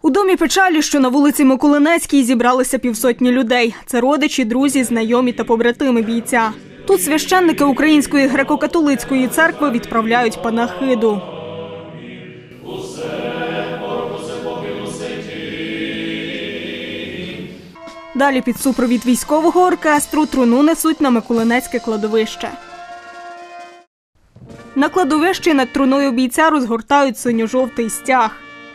У домі печалі, що на вулиці Миколинецькій, зібралися півсотні людей. Це родичі, друзі, знайомі та побратими бійця. Тут священники Української греко-католицької церкви відправляють панахиду. Далі під супровід військового оркестру труну несуть на Миколинецьке кладовище. На кладовищі над труною бійця розгортають синьо-жовтий стяг.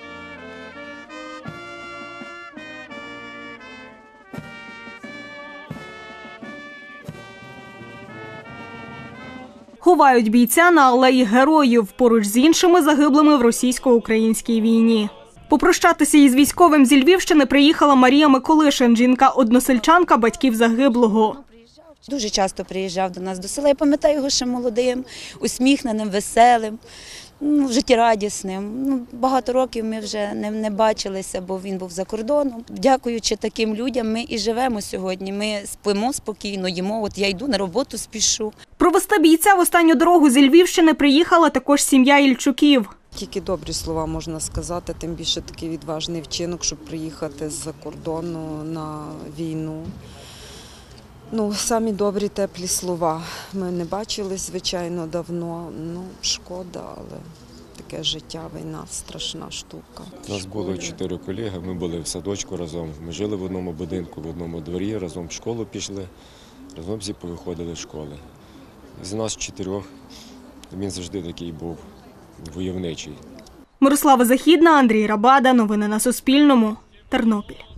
Ховають бійця на алеї Героїв, поруч з іншими загиблими в російсько-українській війні. Попрощатися із військовим зі Львівщини приїхала Марія Миколишин, жінка-односельчанка батьків загиблого. Дуже часто приїжджав до нас до села. Я пам'ятаю його ще молодим, усміхненим, веселим, життєрадісним. Багато років ми вже не бачилися, бо він був за кордоном. Дякуючи таким людям, ми і живемо сьогодні. Ми спимо спокійно, їмо. От я йду на роботу, спішу. Провести бійця в останню дорогу зі Львівщини приїхала також сім'я Ільчуків. Тільки добрі слова можна сказати, тим більше такий відважний вчинок, щоб приїхати з-за кордону на війну. Самі добрі, теплі слова. Ми не бачились, звичайно, давно. Шкода, але таке життя, війна – страшна штука. У нас було 4 колеги, ми були в садочку разом. Ми жили в одному будинку, в одному дворі, разом в школу пішли, разом всі повиходили з школи. З нас 4 він завжди такий був войовничий. Мирослава Західна, Андрій Рабада. Новини на Суспільному. Тернопіль.